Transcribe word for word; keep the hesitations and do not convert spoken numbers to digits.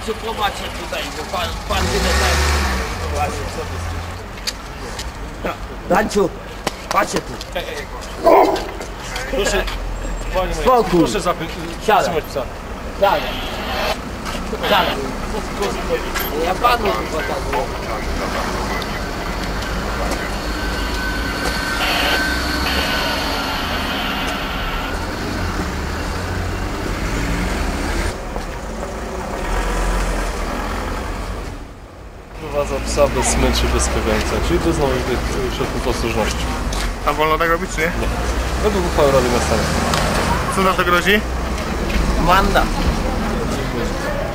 Patrzcie, popatrzcie tutaj, bo pan, pan tyle tak. No właśnie, co ty Danciu, patrzcie tu. Proszę, panie Spokój. proszę zapytać. Siadaj. Siadaj. Siadaj. Ja panu tylko tak było. Prowadza psa bez smyczy, bez kagańca, czyli bez nowych środków ostrożności. A wolno tak robić, czy nie? Nie. Według uchwały Rady Miasta. Co za to grozi? Mandat.